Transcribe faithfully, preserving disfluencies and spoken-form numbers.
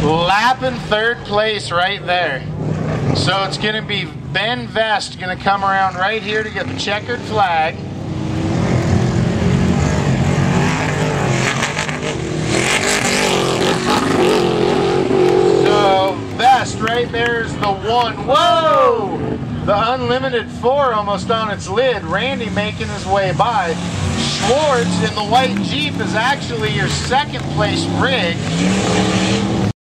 Lapping third place right there. So it's going to be Ben Vest going to come around right here to get the checkered flag. So Vest right there is the one. Whoa! The Unlimited four almost on its lid. Randy making his way by. Schwartz in the white Jeep is actually your second place rig.